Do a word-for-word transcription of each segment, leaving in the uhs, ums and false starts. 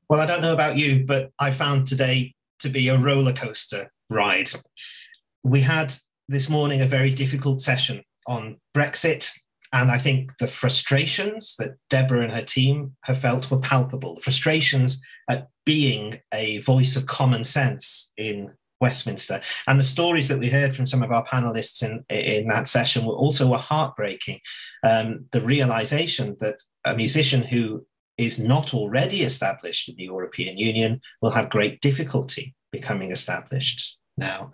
Well, I don't know about you, but I found today to be a roller coaster ride. We had this morning a very difficult session on Brexit, and I think the frustrations that Deborah and her team have felt were palpable. The frustrations at being a voice of common sense in Westminster. And the stories that we heard from some of our panelists in, in that session were also were heartbreaking. Um, the realization that a musician who is not already established in the European Union will have great difficulty becoming established now.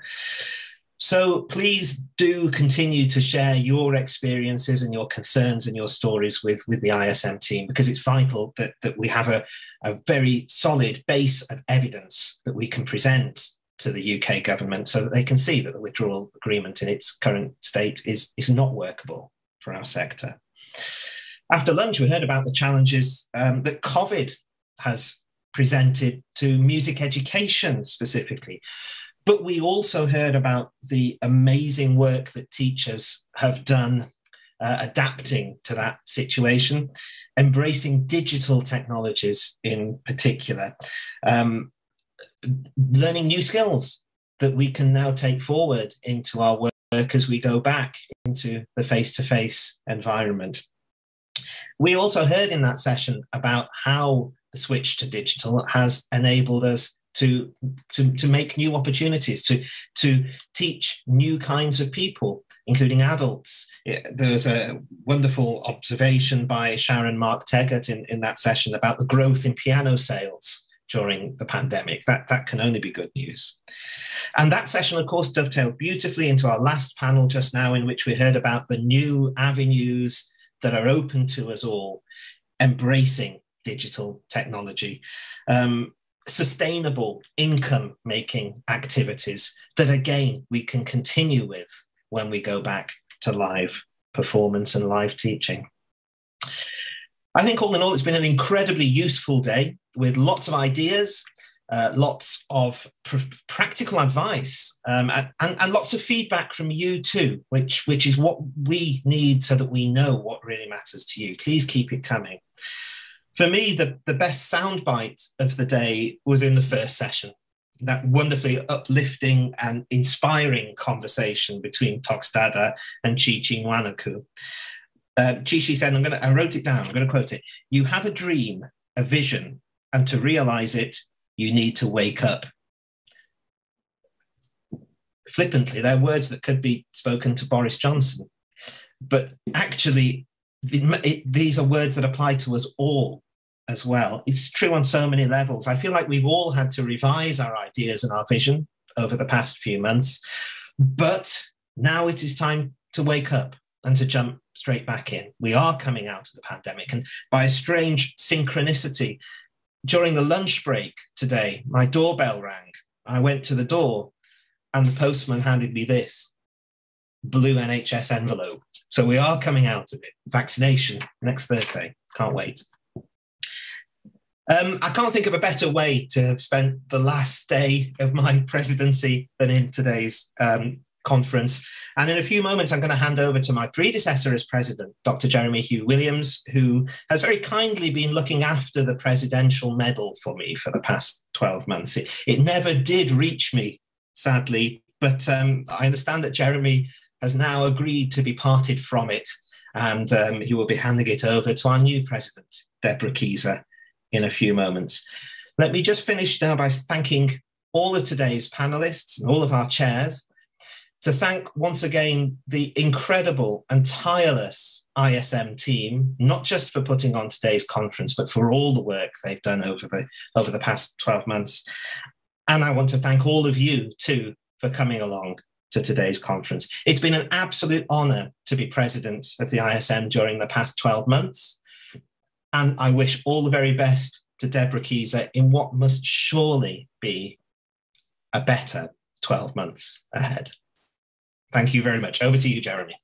So please do continue to share your experiences and your concerns and your stories with, with the I S M team, because it's vital that, that we have a, a very solid base of evidence that we can present to the U K government so that they can see that the withdrawal agreement in its current state is, is not workable for our sector. After lunch, we heard about the challenges um, that COVID has presented to music education specifically. But we also heard about the amazing work that teachers have done uh, adapting to that situation, embracing digital technologies in particular, um, learning new skills that we can now take forward into our work as we go back into the face-to-face environment. We also heard in that session about how the switch to digital has enabled us to, to, to make new opportunities, to, to teach new kinds of people, including adults. There was a wonderful observation by Sharon Mark Teggart in, in that session about the growth in piano sales during the pandemic. That, that can only be good news. And that session, of course, dovetailed beautifully into our last panel just now, in which we heard about the new avenues that are open to us all, embracing digital technology, um, sustainable income-making activities that, again, we can continue with when we go back to live performance and live teaching. I think all in all, it's been an incredibly useful day with lots of ideas, uh, lots of pr practical advice, um, and, and lots of feedback from you too, which, which is what we need so that we know what really matters to you. Please keep it coming. For me, the, the best soundbite of the day was in the first session, that wonderfully uplifting and inspiring conversation between Tokstada and Chi-Chi Nwanaku. Uh, Chi-Chi said, I'm gonna, I wrote it down, I'm going to quote it. "You have a dream, a vision, and to realize it, you need to wake up." Flippantly, they're words that could be spoken to Boris Johnson, but actually, it, it, these are words that apply to us all as well. It's true on so many levels. I feel like we've all had to revise our ideas and our vision over the past few months, but now it is time to wake up and to jump straight back in. We are coming out of the pandemic, and by a strange synchronicity, during the lunch break today, my doorbell rang. I went to the door and the postman handed me this blue N H S envelope. So we are coming out of it. Vaccination next Thursday. Can't wait. Um, I can't think of a better way to have spent the last day of my presidency than in today's um, conference. And in a few moments, I'm going to hand over to my predecessor as president, Doctor Jeremy Hugh Williams, who has very kindly been looking after the presidential medal for me for the past twelve months. It, it never did reach me, sadly, but um, I understand that Jeremy has now agreed to be parted from it, and um, he will be handing it over to our new president, Deborah Keyser, in a few moments. Let me just finish now by thanking all of today's panelists and all of our chairs, to thank once again the incredible and tireless I S M team, not just for putting on today's conference, but for all the work they've done over the, over the past twelve months. And I want to thank all of you too for coming along to today's conference. It's been an absolute honor to be president of the I S M during the past twelve months. And I wish all the very best to Deborah Keyser in what must surely be a better twelve months ahead. Thank you very much. Over to you, Jeremy.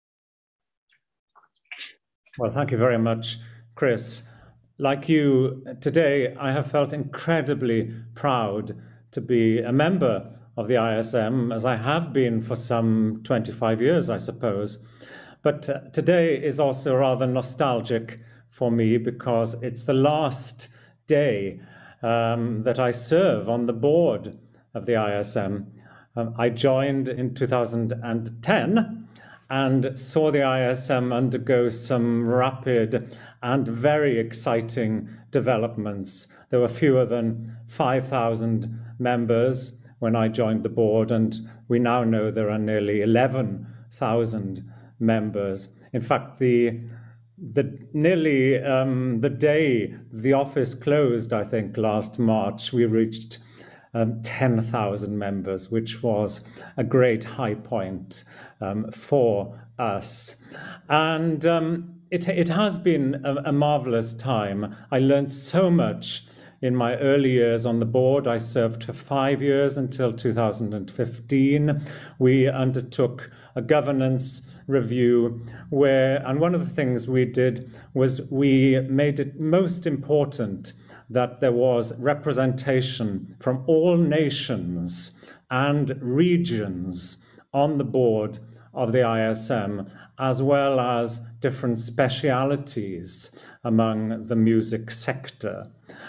Well, thank you very much, Chris. Like you, today I have felt incredibly proud to be a member of the I S M, as I have been for some twenty-five years, I suppose. But uh, today is also rather nostalgic for me because it's the last day um, that I serve on the board of the I S M. Um, I joined in two thousand ten and saw the I S M undergo some rapid and very exciting developments. There were fewer than five thousand members when I joined the board, and we now know there are nearly eleven thousand members. In fact, the the nearly um, the day the office closed, I think last March, we reached um, ten thousand members, which was a great high point um, for us. And um, it, it has been a, a marvelous time. I learned so much in my early years on the board. I served for five years until two thousand fifteen. We undertook a governance review where, and one of the things we did was we made it most important that there was representation from all nations and regions on the board of the I S M, as well as different specialities among the music sector.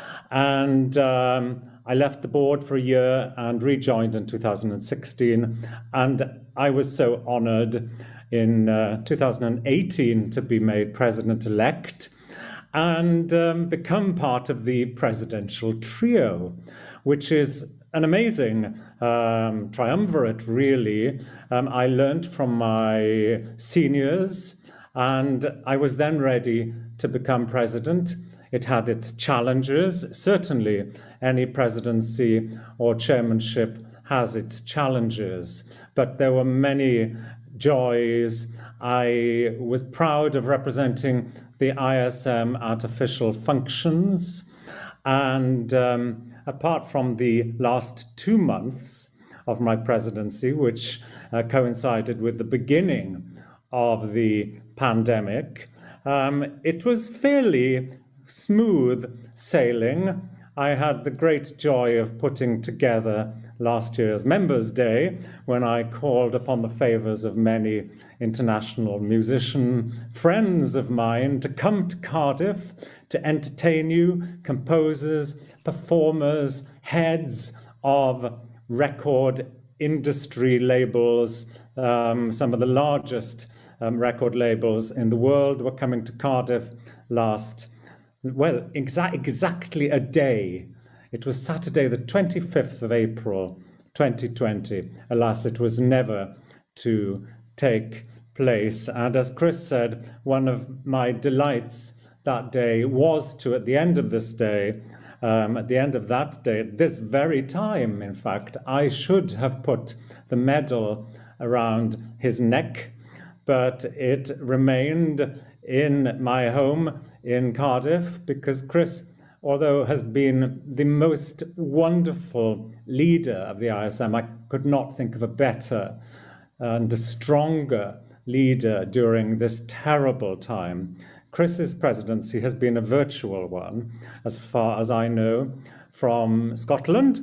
And um, I left the board for a year and rejoined in two thousand sixteen. And I was so honored in uh, two thousand eighteen to be made president-elect and um, become part of the presidential trio, which is an amazing um, triumvirate, really. Um, I learned from my seniors, and I was then ready to become president. It had its challenges. Certainly, any presidency or chairmanship has its challenges, but there were many joys. I was proud of representing the I S M at official functions, and um, apart from the last two months of my presidency, which uh, coincided with the beginning of the pandemic, um, it was fairly smooth sailing. I had the great joy of putting together last year's Members' Day when I called upon the favors of many international musician friends of mine to come to Cardiff to entertain you, composers, performers, heads of record industry labels. Um, some of the largest um, record labels in the world were coming to Cardiff last Well, exa exactly a day. It was Saturday, the twenty-fifth of April, twenty twenty. Alas, it was never to take place. And as Chris said, one of my delights that day was to, at the end of this day, um, at the end of that day, at this very time, in fact, I should have put the medal around his neck, but it remained in my home in Cardiff because Chris, although has been the most wonderful leader of the I S M, I could not think of a better and a stronger leader during this terrible time. Chris's presidency has been a virtual one, as far as I know, from Scotland.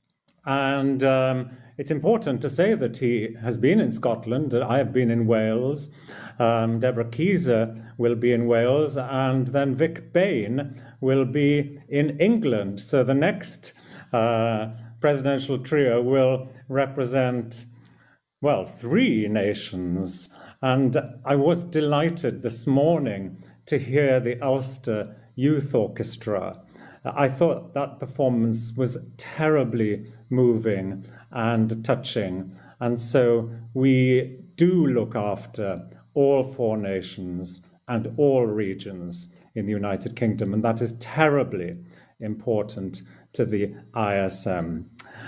And um, it's important to say that he has been in Scotland. I have been in Wales. Um, Deborah Keyser will be in Wales, and then Vic Bain will be in England. So the next uh, presidential trio will represent, well, three nations. And I was delighted this morning to hear the Ulster Youth Orchestra. I thought that performance was terribly moving and touching. And so we do look after all four nations and all regions in the United Kingdom, and that is terribly important to the I S M.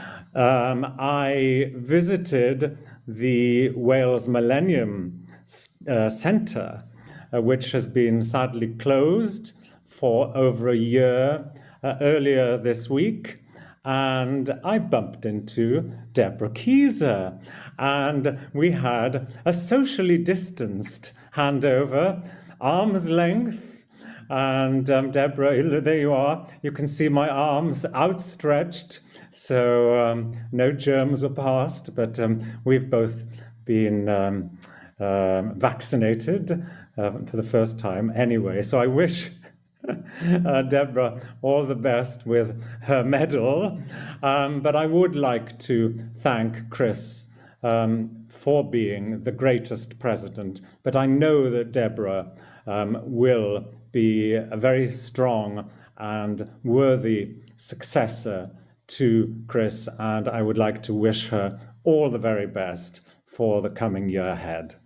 Um, I visited the Wales Millennium uh, Centre, uh, which has been sadly closed for over a year uh, earlier this week. And I bumped into Deborah Keyser, and we had a socially distanced handover, arm's length. And um, Deborah, there you are. You can see my arms outstretched, so um, no germs were passed, but um, we've both been um, uh, vaccinated uh, for the first time anyway. So I wish uh, Deborah all the best with her medal. Um, but I would like to thank Chris um, for being the greatest president. But I know that Deborah um, will be a very strong and worthy successor to Chris, and I would like to wish her all the very best for the coming year ahead.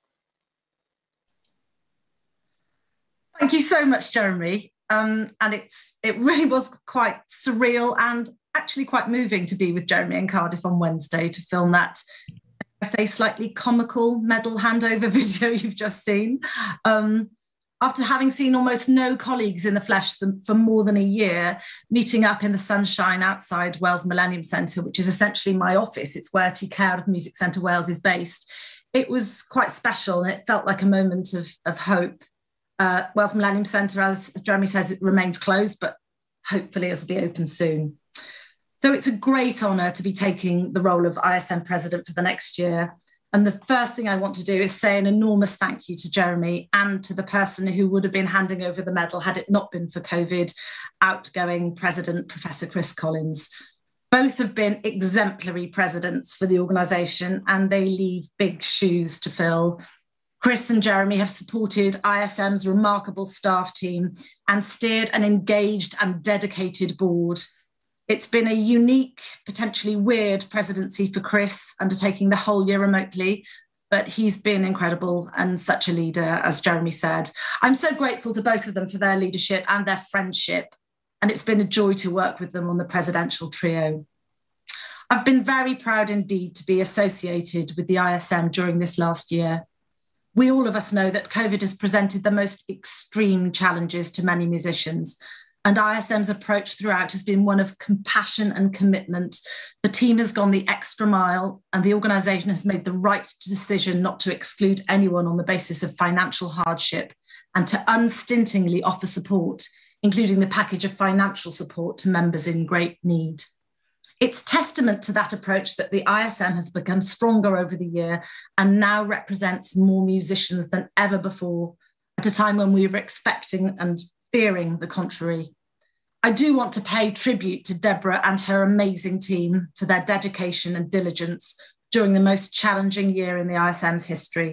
Thank you so much, Jeremy. Um, and it's it really was quite surreal and actually quite moving to be with Jeremy in Cardiff on Wednesday to film that, I say, slightly comical medal handover video you've just seen. Um, after having seen almost no colleagues in the flesh for more than a year, meeting up in the sunshine outside Wales Millennium Centre, which is essentially my office, it's where T Cardiff Music Centre Wales is based, it was quite special and it felt like a moment of, of hope. Uh, Wales Millennium Centre, as, as Jeremy says, it remains closed, but hopefully it'll be open soon. So it's a great honour to be taking the role of I S M President for the next year. And the first thing I want to do is say an enormous thank you to Jeremy and to the person who would have been handing over the medal had it not been for COVID, outgoing President Professor Chris Collins. Both have been exemplary presidents for the organisation and they leave big shoes to fill. Chris and Jeremy have supported I S M's remarkable staff team and steered an engaged and dedicated board. It's been a unique, potentially weird presidency for Chris, undertaking the whole year remotely, but he's been incredible and such a leader, as Jeremy said. I'm so grateful to both of them for their leadership and their friendship, and it's been a joy to work with them on the presidential trio. I've been very proud indeed to be associated with the I S M during this last year. We all of us know that COVID has presented the most extreme challenges to many musicians, and I S M's approach throughout has been one of compassion and commitment. The team has gone the extra mile and the organisation has made the right decision not to exclude anyone on the basis of financial hardship and to unstintingly offer support, including the package of financial support to members in great need. It's testament to that approach that the I S M has become stronger over the year and now represents more musicians than ever before, at a time when we were expecting and fearing the contrary. I do want to pay tribute to Deborah and her amazing team for their dedication and diligence during the most challenging year in the I S M's history.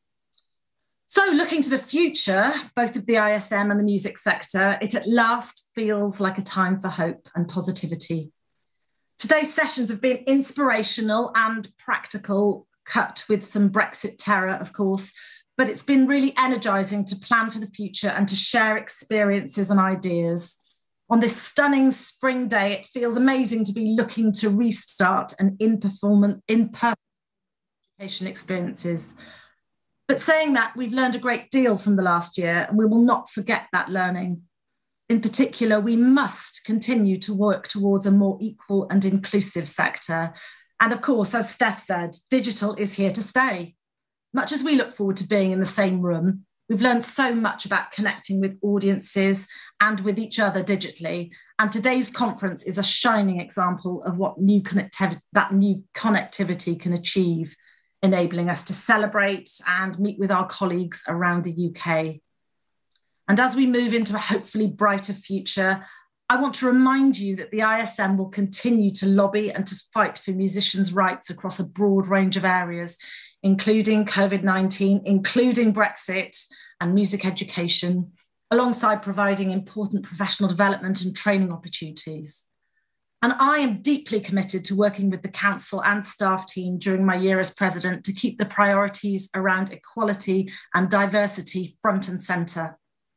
So looking to the future, both of the I S M and the music sector, it at last feels like a time for hope and positivity. Today's sessions have been inspirational and practical, cut with some Brexit terror, of course, but it's been really energising to plan for the future and to share experiences and ideas. On this stunning spring day, it feels amazing to be looking to restart an in-performance, in-person education experiences. But saying that, we've learned a great deal from the last year, and we will not forget that learning. In particular, we must continue to work towards a more equal and inclusive sector. And of course, as Steph said, digital is here to stay. Much as we look forward to being in the same room, we've learned so much about connecting with audiences and with each other digitally. And today's conference is a shining example of what new connectivity, that new connectivity can achieve, enabling us to celebrate and meet with our colleagues around the U K. And as we move into a hopefully brighter future, I want to remind you that the I S M will continue to lobby and to fight for musicians' rights across a broad range of areas, including COVID nineteen, including Brexit and music education, alongside providing important professional development and training opportunities. And I am deeply committed to working with the council and staff team during my year as president to keep the priorities around equality and diversity front and centre.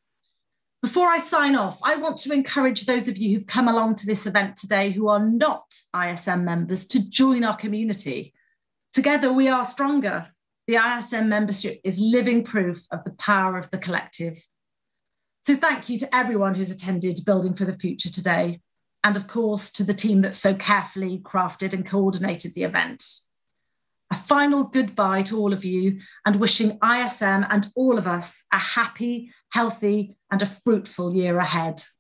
Before I sign off, I want to encourage those of you who've come along to this event today who are not I S M members to join our community. Together we are stronger. The I S M membership is living proof of the power of the collective. So thank you to everyone who's attended Building for the Future today, and of course to the team that so carefully crafted and coordinated the event. A final goodbye to all of you, and wishing I S M and all of us a happy, healthy and a fruitful year ahead.